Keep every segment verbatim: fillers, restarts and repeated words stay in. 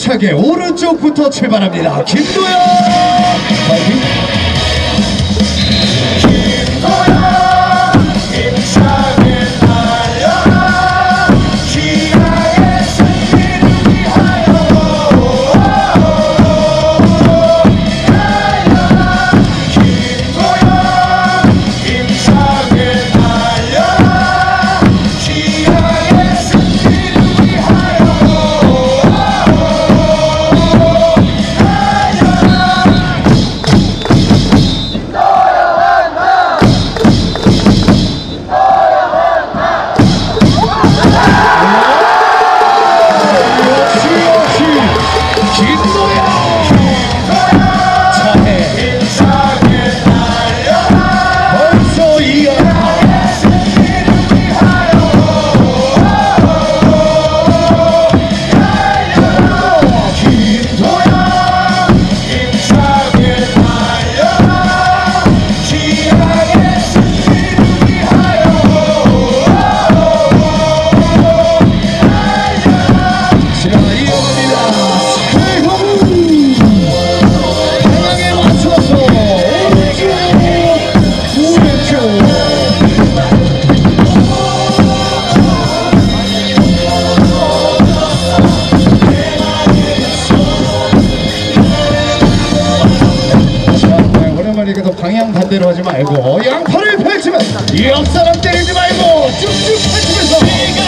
힘차게 오른쪽부터 출발합니다. 김도영 파이팅! 방향 반대로 하지 말고 양팔을 펼치면 옆 사람 때리지 말고 쭉쭉 펼치면서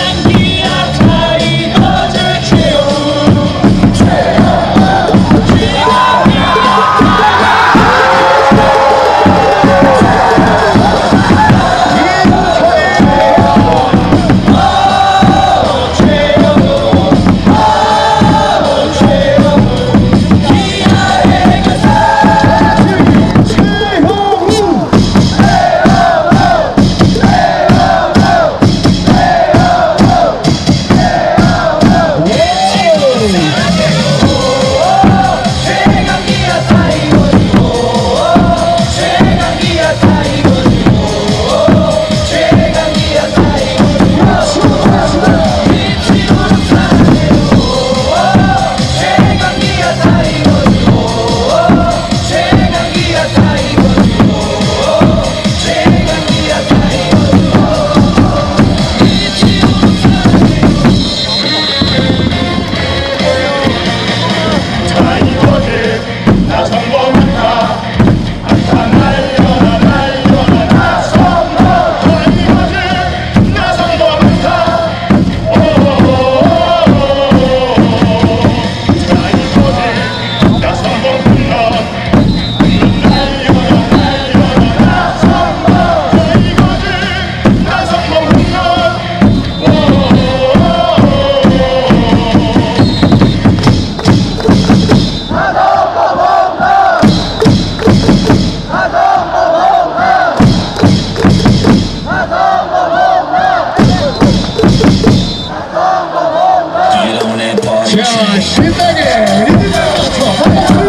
자, 신나게 리듬을 맞춰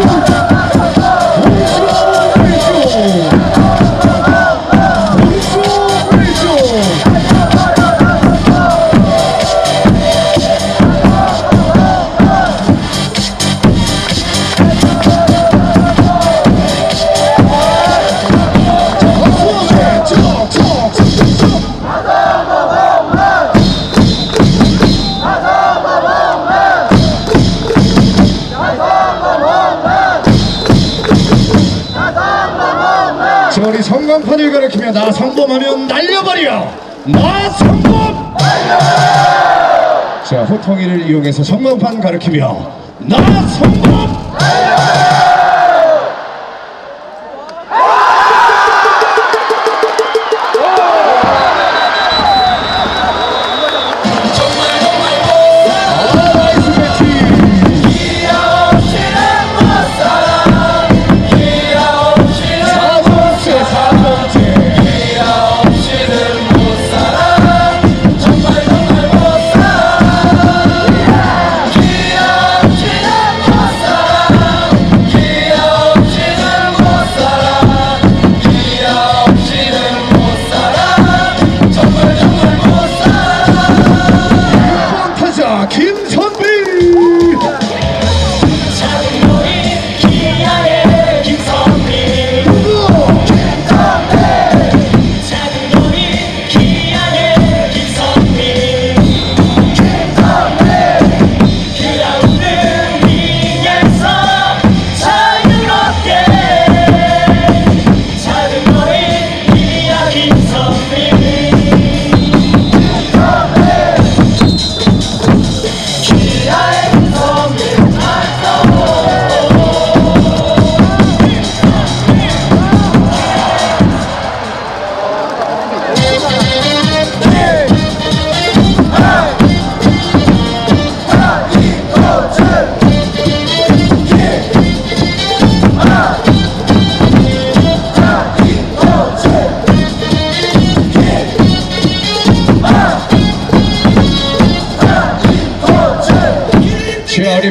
우리 성광판을 가리키며 나 성범하면 날려버려 나 성범 날려! 자, 호통이를 이용해서 성광판 가리키며 나 성범 날려! Stop!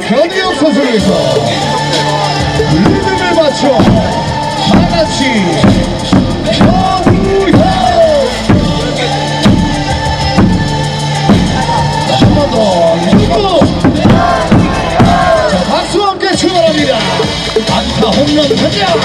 변희혁 선수를 위해서 리듬을 맞춰 다같이 변희혁 한 번 더 리듬 자 박수와 함께 출발합니다. 안타 홈런 가자.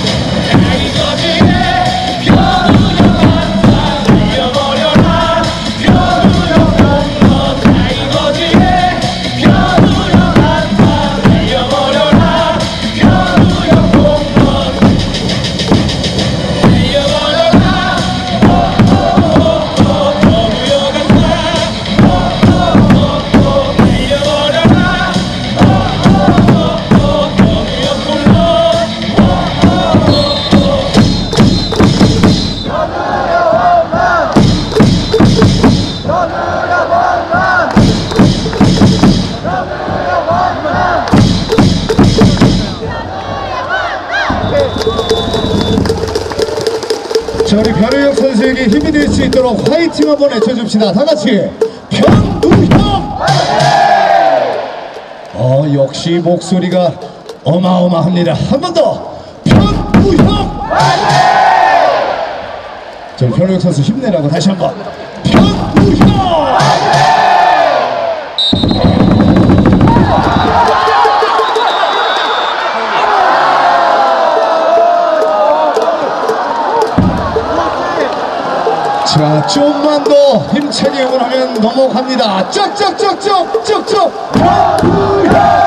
자, 우리 변희혁 선수에게 힘이 될 수 있도록 화이팅 한번 외쳐줍시다. 다같이 변우혁! 어, 역시 목소리가 어마어마합니다. 한 번 더 변우혁! 자, 변우혁 선수 힘내라고 다시 한번 변우혁! 자, 좀만 더 힘차게 응원하면 넘어갑니다. 쩍쩍쩍쩍 쩍쩍 변우혁!